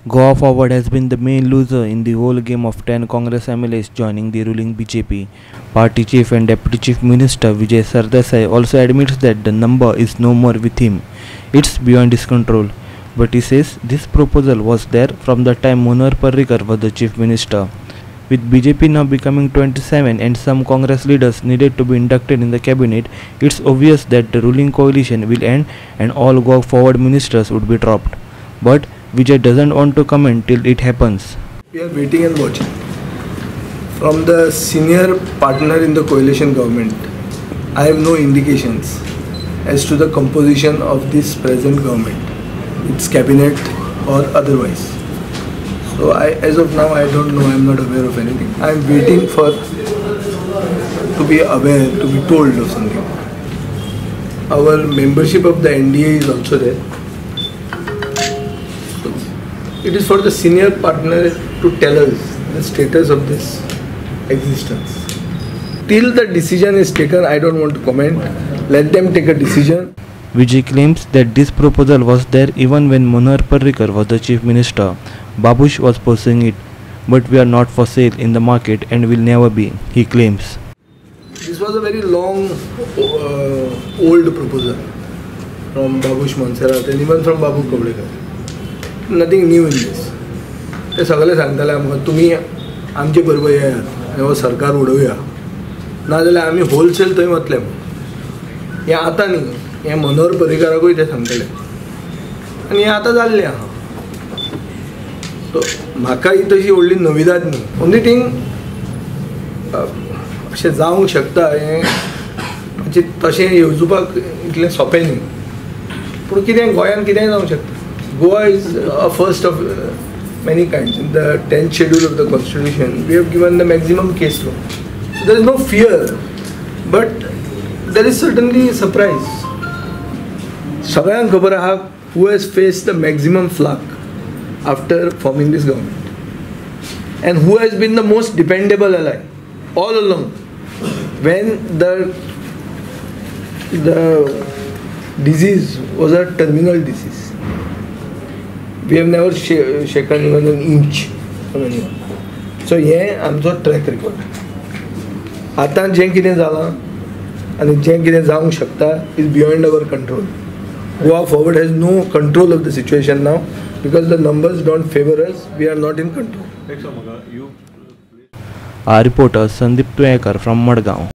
Goa Forward has been the main loser in the whole game of 10 Congress MLAs joining the ruling BJP. Party chief and Deputy Chief Minister Vijay Sardesai also admits that the number is no more with him. It's beyond his control. But he says this proposal was there from the time Manohar Parrikar was the Chief Minister. With BJP now becoming 27 and some Congress leaders needed to be inducted in the cabinet, it's obvious that the ruling coalition will end and all Goa Forward ministers would be dropped. But Vijay doesn't want to comment till it happens. We are waiting and watching. From the senior partner in the coalition government, I have no indications as to the composition of this present government, its cabinet or otherwise. So as of now, I don't know, I am not aware of anything. I am waiting to be aware, to be told of something. Our membership of the NDA is also there. It is for the senior partner to tell us the status of this existence. Till the decision is taken, I don't want to comment. Let them take a decision. Vijay claims that this proposal was there even when Manohar Parrikar was the Chief Minister. Babush was pursuing it, but we are not for sale in the market and will never be, he claims. This was a very long, old proposal from Babush Monserrat and even from Babu Kavlekar. Nothing new in this. ते सगळे सांगताले आमकां तुमी आमचे बरोबर येयात हो सरकार उडोवया नाजाल्यार आमी होलसेल थंय वतले हें आतां न्ही हें मनोहर पर्रीकाराकूय ते सांगतले आनी हें आतां जाल्लें आहा सो म्हाका ही तशी व्हडली नविदाद न्ही ओन्ली थिंग अशें जावंक शकता हें म्हणजे तशें येवजुपाक इतलें सोंपें न्ही पूण कितें गोंयांत कितेंय जावंक शकता. Goa is a first of many kinds. In the 10th schedule of the constitution, we have given the maximum case law. So there is no fear, but there is certainly surprise. Sagayan khabar aha who has faced the maximum flak after forming this government, and who has been the most dependable ally all along when the disease was a terminal disease. We have never shaken even an inch from anyone. So हें आमचो track record. आतां जें कितें जालां आनी जें कितें जावंक शकता is beyond our control. Goa Forward has no control of the situation now because the numbers don't favor us. We are not in control. Our reporter Sandeep Tuyekar from Madgaon.